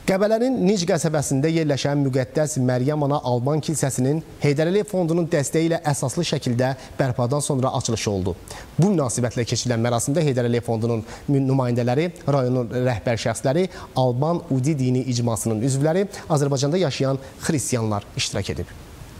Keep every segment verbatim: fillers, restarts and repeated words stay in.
Qəbələnin Nic qəsəbəsində yerləşən müqəddəs Məryəm Ana Alban kilsəsinin Heydər Əliyev fondunun dəstəyi ilə əsaslı şəkildə bərpadan sonra açılışı oldu. Bu münasibətlə keçirilən mərasimdə Heydər Əliyev fondunun nümayəndələri, rayonun rəhbər şəxsləri, Alban Udi dini icmasının üzvləri, Azərbaycanda yaşayan xristianlar iştirak edib.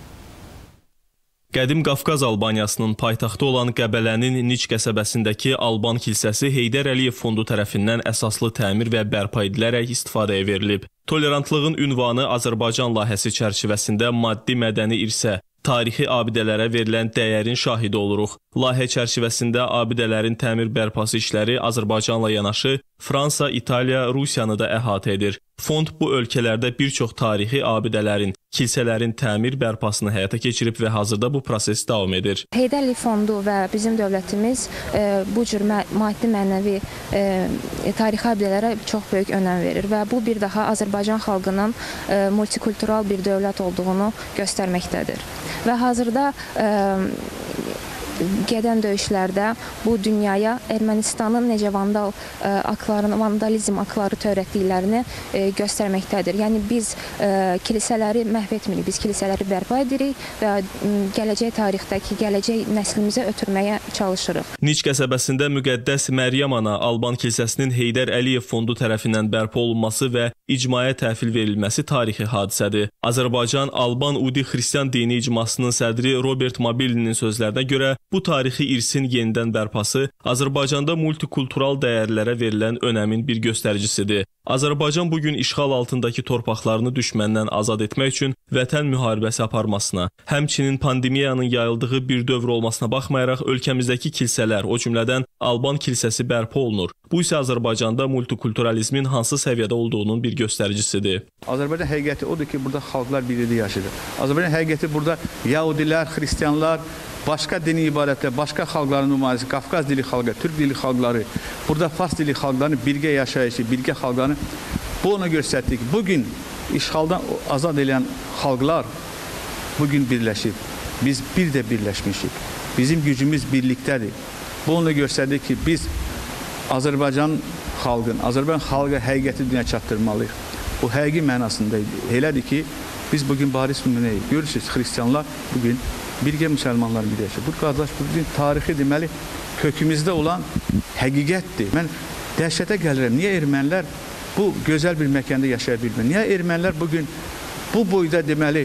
Qədim Qafqaz Albaniyasının paytaxtı olan Qəbələnin Nic qəsəbəsindəki Alban kilsəsi Heydər Əliyev fondu tərəfindən əsaslı təmir və bərpa edilərək istifadəyə verilib. Tolerantlığın ünvanı Azərbaycan layihəsi çərçivəsində maddi mədəni irsə, tarixi abidələrə verilən dəyərin şahidi oluruq. Layihə çərçivəsində abidələrin təmir bərpası işləri Azərbaycanla yanaşı Fransa, İtaliya, Rusiyanı da əhatə edir. Fond bu ölkələrdə bir çox tarixi abidələrin, kilsələrin təmir bərpasını həyata keçirib və hazırda bu proses davam edir. Heydər Əliyev fondu və bizim dövlətimiz e, bu cür maddi mənəvi e, tarixi abidələrə çox böyük önəm verir və bu bir daha Azərbaycan xalqının e, multikultural bir dövlət olduğunu göstərməkdədir. Və hazırda e, gedən döyüşlərdə bu dünyaya Ermənistanın necə vandal e, aktlarını, vandalizm aktları törətdiklərini e, göstərməkdədir. Yəni biz e, kilsələri məhv etmirik, biz kilsələri bərpa edirik və e, gələcək tarixdəki, gələcək nəslimizə ötürməyə çalışırıq. Nic qəsəbəsində müqəddəs Məryəm Ana Alban kilsəsinin Heydər Əliyev fondu tərəfindən bərpa olunması və icmaya təhvil verilməsi tarixi hadisədir. Azərbaycan Alban Udi xristian dini icmasının sədri Robert Mabilinin sözlərinə görə bu tarixi irsin yenidən bərpası Azərbaycanda multikultural dəyərlərə verilən önəmin bir göstəricisidir. Azərbaycan bugün işğal altındakı torpaqlarını düşməndən azad etmək üçün vətən müharibəsi aparmasına, həmçinin pandemiyanın yayıldığı bir dövr olmasına baxmayaraq ölkəmizdəki kilsələr, o cümlədən Alban kilsəsi bərpa olunur. Bu isə Azərbaycanda multikulturalizmin hansı səviyyədə olduğunun bir göstəricisidir. Azərbaycan həqiqəti odur ki, burada xalqlar birlikdə yaşayır. Azərbaycan həqiqəti burada Yahudilər, Xristianlar, başqa dini ibarətlər, başqa xalqların nümayəndəsi, Qafqaz dili xalqı, Türk dili xalqları, burada Fars dili xalqlarının birgə yaşayışı, birgə xalqlarını bu ona göstərdi ki, bugün işğaldan azad edən xalqlar bugün birləşib. Biz bir də birləşmişik. Bizim gücümüz birlikdədir. Bu ona göstərdi ki, biz Azərbaycan xalqın, Azərbaycan xalqı həqiqəti dünya çatdırmalıyıq. Bu həqiqi mənasında elədir ki, biz bugün baris nümunəyik. Görürsünüz, xristianlar bugün birgə müsəlmanlar bir yaşayır. Bu qardaş, bugün tarixi deməli kökümüzdə olan həqiqətdir. Mən dəhşətə gəlirəm. Niyə ermənilər bu gözəl bir məkanda yaşaya bilmir? Niyə ermənilər bugün bu boyda deməli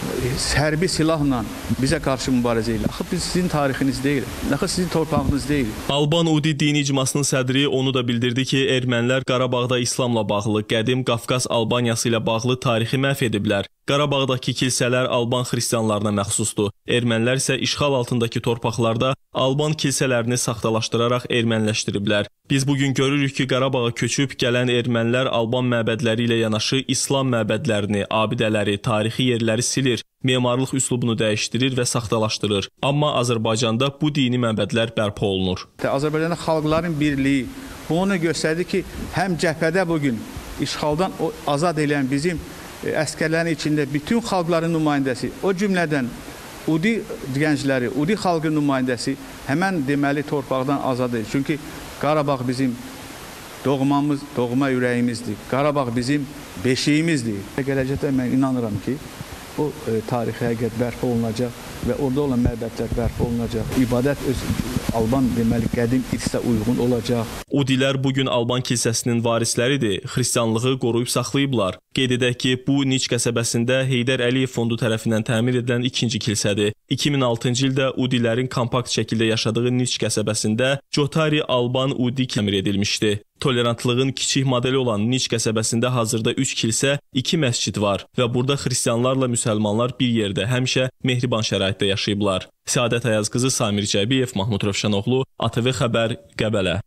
hərbi silahla bizə qarşı mübarizə ilə? Axı biz sizin tarixiniz deyil. Axı sizin torpağınız deyil. Alban Udi dini icmasının sədri onu da bildirdi ki, ermənilər Qarabağda İslamla bağlı, qədim Qafqaz Albaniyası ilə bağlı tarixi məhv ediblər. Qarabağdakı kilsələr Alban xristianlarına məxsusdur. Ermənilər isə işğal altındakı torpaqlarda Alban kilsələrini saxtalaşdıraraq erməniləşdiriblər. Biz bugün görürük ki, Qarabağa köçüb gələn ermənilər Alban məbədləri ilə yanaşı İslam məbədlərini, abidələri, tarixi yerləri silir, memarlıq üslubunu dəyişdirir və saxtalaşdırır. Amma Azərbaycanda bu dini məbədlər bərpa olunur. Azərbaycanda xalqların birliyi bu onu göstərdi ki, həm cəbhədə bugün işğaldan azad edən bizim əskərlərin içində bütün xalqların nümayəndəsi, o cümlədən Udi gəncləri, Udi xalqın nümayəndəsi həmən deməli torpaqdan azad edir. Çünki Qarabağ bizim doğmamız, doğma ürəyimizdir. Qarabağ bizim beşiyimizdir. Gələcəkdə mən inanıram ki, bu e, tarixi həqiqət bərpa olunacaq və orada olan məbədlər bərpa olunacaq. İbadət öz Alban deməli qədim irsə uyğun olacaq. Udilər bugün Alban kilsəsinin varisləridir. Xristianlığı qoruyub saxlayıblar. Qeyd edək ki, bu Nic qəsəbəsində Heydər Əliyev fondu tərəfindən təmir edilən ikinci kilsədir. iki min altıncı ildə Udilərin kompakt şəkildə yaşadığı Nic qəsəbəsində Cotari Alban Udi təmir edilmişdi. Tolerantlığın kiçik modeli olan Nic qəsəbəsində hazırda üç kilsə, iki məscid var və burada xristianlarla müsəlmanlar bir yerdə həmişə mehriban şəraitdə yaşayıblar. Səadət Ayaz qızı Samir Cəbiyev, Mahmud Rövşənoğlu, A T V Xəbər, Qəbələ.